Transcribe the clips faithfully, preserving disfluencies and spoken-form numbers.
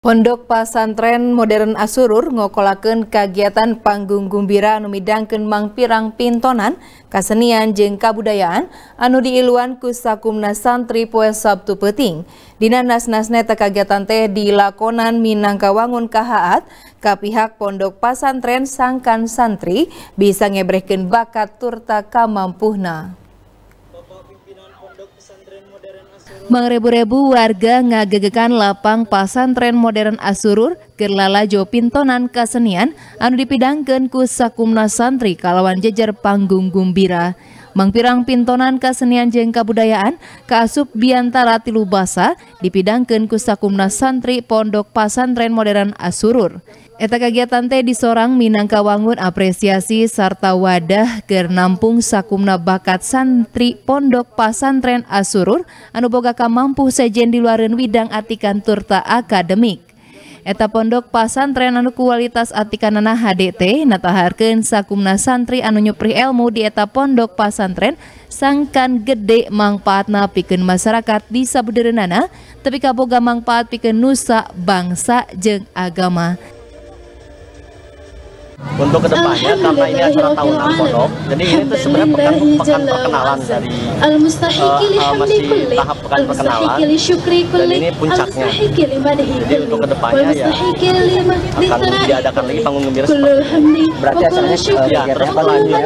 Pondok Pasantren Modern Asurur ngokolakeun kagiatan panggung gumbira anu midangkeun mangpirang pintonan, kasenian jeung kabudayaan anu diiluan ku sakumna santri poe Sabtu peuting. Dina nas-nasna eta kagiatan teh dilakonan minangka wangun kahaat ka pihak Pondok Pasantren sangkan santri bisa ngebrehkeun bakat turta kamampuhna. Mangrebu-rebu warga ngagegekan lapang Pasantren Modern Asurur keur lalajo pintonan kasenian anu dipidangkeun ku sakumna santri kalawan jejer panggung gumbira. Mangpirang pintonan kasenian jeung kabudayaan kaasup biantara tilu basa dipidangkeun ku sakumna santri Pondok Pasantren Modern Asurur. Eta kagiatan teh disorang minangka wangun apresiasi sarta wadah keur nampung sakumna bakat santri Pondok Pasantren Asurur anu boga kamampuh sejen di luareun widang atikan turta akademik. Eta Pondok Pasantren anu kualitas atikanana H D T nataharkeun sakumna santri anu nyuprih ilmu di eta Pondok Pasantren sangkan gede mangpaatna pikeun masyarakat di sabudeureunana tapi kaboga mangpaat pikeun nusa, bangsa jeung agama. Untuk kedepannya karena ini acara tahunan pondok, jadi ini tuh sebenarnya pekan, pekan perkenalan dari uh, uh, masih tahap pekan perkenalan dan ini puncaknya. Jadi untuk kedepannya ya akan diadakan lagi panggung gembira seperti ini. Berarti acaranya uh, ya, terus berlanjut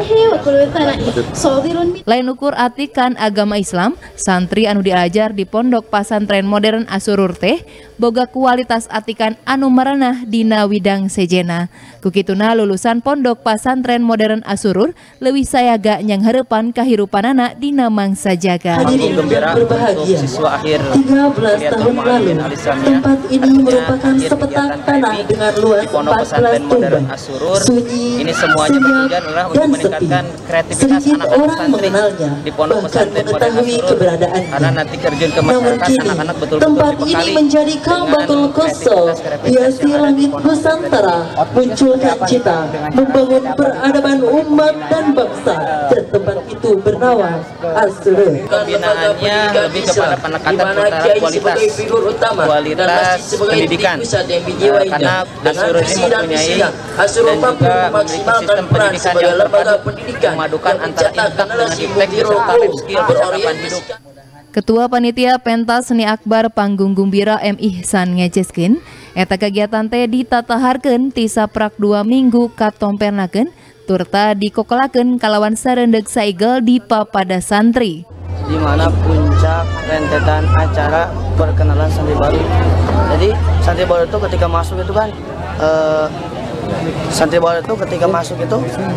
ya. Lain ukur atikan agama Islam, santri anu diajar di Pondok Pasantren Modern Asurur teh boga kualitas atikan anu maranah dina widang sejena. Kukituna lulusan Pondok Pasantren Modern Asurur leuwih sayaga nyang hareupan kahirupanana dina mangsa jaga. Panggung gembira untuk siswa akhir tiga belas tahun lalu, tempat ini merupakan sepetak tanah dengan luas empat belas tuban, sunyi, ini semuanya bertujuan adalah untuk meningkatkan kreativitas anak-anak santri di Pondok Pesantren Modern Asurur karena nanti terjun ke masyarakat anak-anak betul-betul tempat ini menjadi Ka'batul Qosol, hiasi langit Nusantara, munculkan cita membangun peradaban umat dan bangsa, dan tempat itu bernama Asurur. Pembinaannya lebih kepada penekatan terhadap kualitas kualitas pendidikan uh, karena Asurur ini mempunyai dan juga memiliki sistem pendidikan yang terpadu memadukan antara intak dengan iptek serta life skill percakapan hidup. Ketua Panitia Pentas Seni Akbar Panggung Gumbira M. Ihsan ngejezkeun eta kagiatan teh ditataharkeun ti saprak dua minggu katompernakeun turta dikokolakeun kalawan sareundeg saigel di papada santri. Di mana puncak rentetan acara perkenalan santri baru. Jadi santri baru itu ketika masuk itu kan uh, santri baru itu ketika masuk itu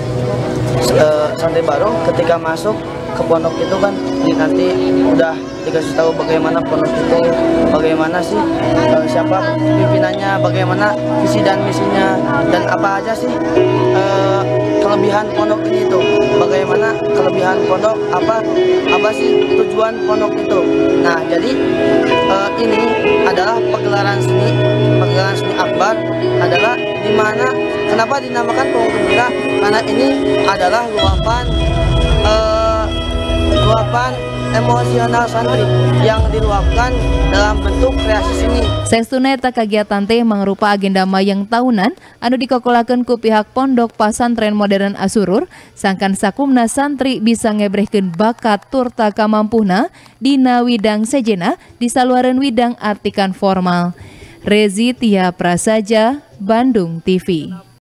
uh, santri baru ketika masuk ke pondok itu kan nanti udah dikasih tahu bagaimana pondok itu, bagaimana sih uh, siapa pimpinannya, bagaimana visi dan misinya, dan apa aja sih uh, kelebihan pondok ini itu, bagaimana kelebihan pondok, apa apa sih tujuan pondok itu. Nah jadi uh, ini adalah pagelaran seni, pagelaran seni akbar adalah dimana kenapa dinamakan panggung gembira, karena ini adalah luapan uh, luapan emosional santri yang diluapkan dalam bentuk kreasi seni. Saestuna eta kagiatan teh mangrupa agenda mayang tahunan anu dikokolakeun ku pihak Pondok Pasantren Modern Asurur sangkan sakumna santri bisa ngebrehkeun bakat turta kamampuhna dina widang sejena di saluareun widang artikan formal. Rezi Tia Prasaja, Bandung T V.